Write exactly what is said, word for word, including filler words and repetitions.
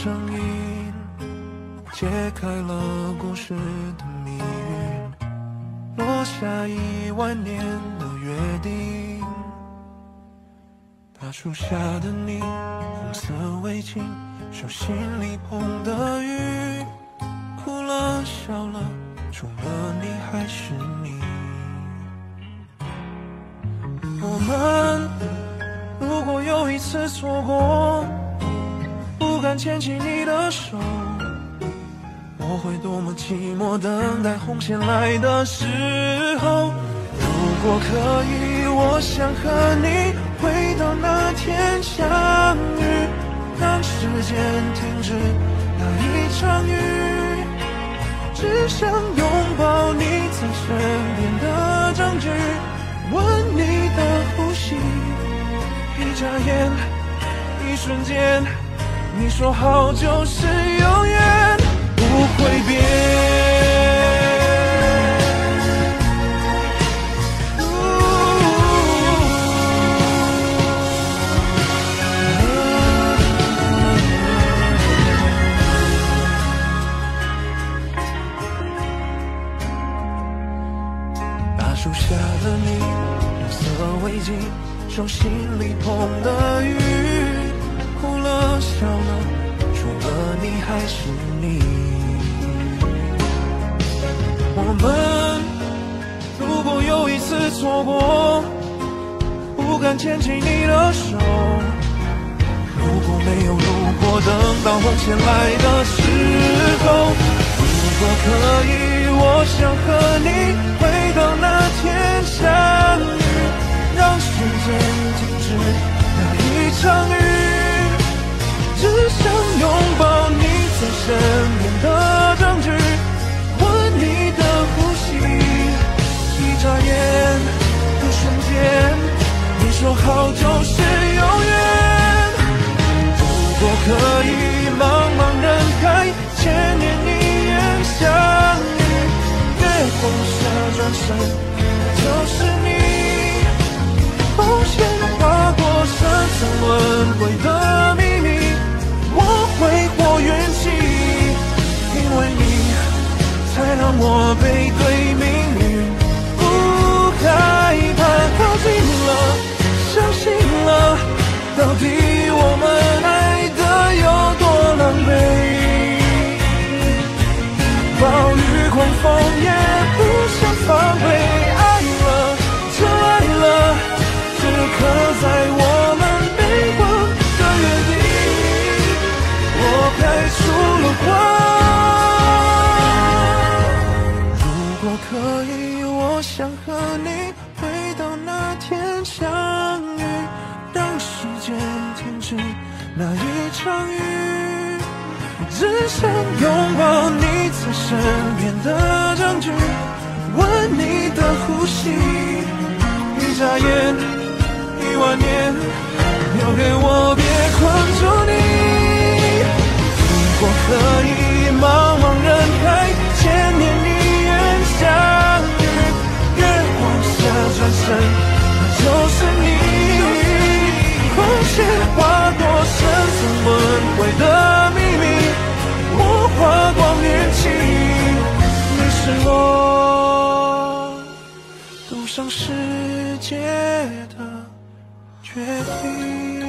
声音，揭开了故事的谜语，落下一万年的约定。大树下的你，红色围巾，手心里捧的雨，哭了笑了，除了你还是你。我们如果有一次错过，不敢牵起你的手，我会多么寂寞，等待红线来的时候。如果可以，我想和你回到那天相遇，让时间停止那一场雨，只想拥抱你在身边的证据，闻你的呼吸，一眨眼，一瞬间，你说好就是永远不会变。大树下的你，红色围巾，手心里捧的雨，哭了笑了，除了你还是你。我们如果有一次错过，不敢牵起你的手，如果没有如果，等到红线来的时候，如果可以，我想和你回到那天相遇，让时间停止那一场雨，只想拥抱你在身边的证据，闻你的呼吸，一眨眼，一瞬间，你说好就是永远。如果可以，茫茫人海，千年一眼相遇，月光下转身就是你，红线划过深层轮回的秘密，我挥霍运气，因为你才让我背对命运不害怕，靠近了，相信了，到底我们爱的有多狼狈，暴雨狂风也不想防备，爱了就爱了，只刻在我们悲欢的约定，我开出了花。如果可以，我想和你回到那天相遇，让时间停止那一场雨，只想拥抱你在身边的证据，闻你的呼吸，一眨眼，一万年，留给我别困住你。如果可以，茫茫人海，千年一眼相遇，月光下转身，那就是你，红线划过深层轮回的秘密，我花光运气，你是我赌上世界的决定。